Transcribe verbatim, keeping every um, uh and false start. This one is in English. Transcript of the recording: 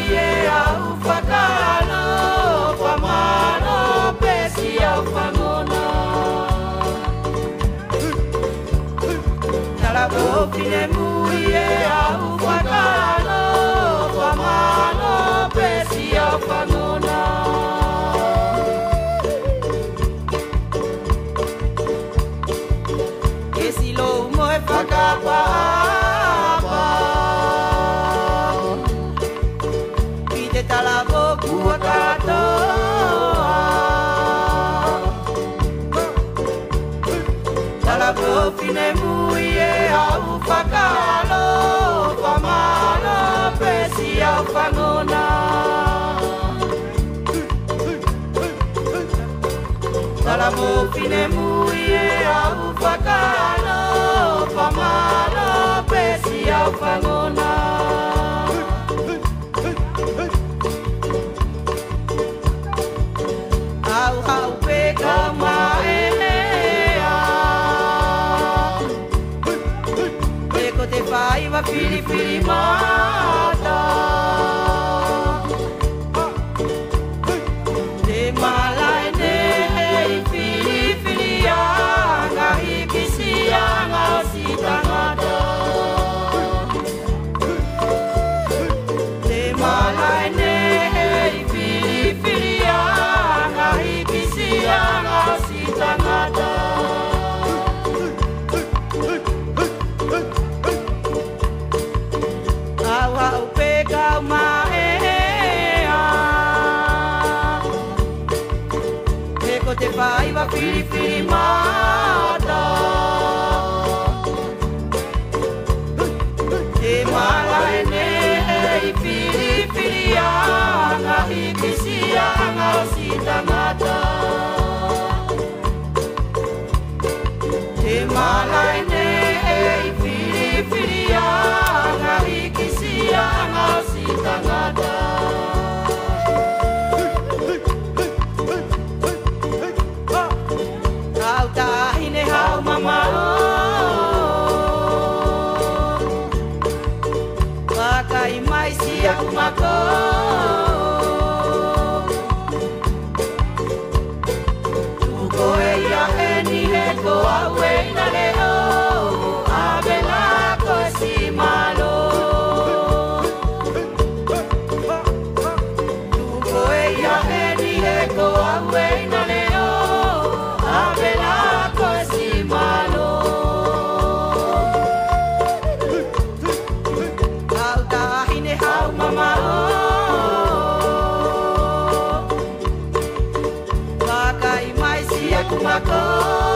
e au whakalo whamano pesi au whangona Tala wopine mui e au whakalo whamano pesi au whangona E silo moe whakapapa Pite tala wopua katoa Tala wopine mui e au whakalo whamano pesi au whangona Tala wopine mui e au whakalo whamano pesi au whangona Au hau peka maenea Eko te whai wa piri piri mata Te malai nei piri piri anga hikisi anga o si tangata Te malai nei piri piri anga hikisi anga o si tangata Au hau pekau maea Eko te whai wa piri piri mata Te malai nei piri piri anga hikisi anga o si tangata Te malai nei piri piri anga hikisi anga o si tangata Kau tahine hau mamao Pakai mai si aku mako Tuko e ia e ni he ko au e na leo Abela ko si malo Tuko e ia e ni he ko au e na leo Abela ko si malo Kau tahine hau mamao Pakai mai si aku mako